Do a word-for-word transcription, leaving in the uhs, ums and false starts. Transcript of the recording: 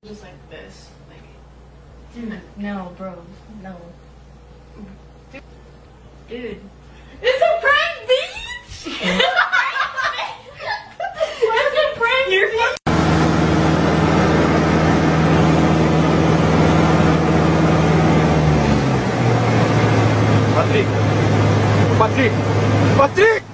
Just like this, like. Dude, no, bro, no. Dude, Dude. it's a prank, bitch. What's a prank? You're fucking. Patrick! Patrick! Patrick!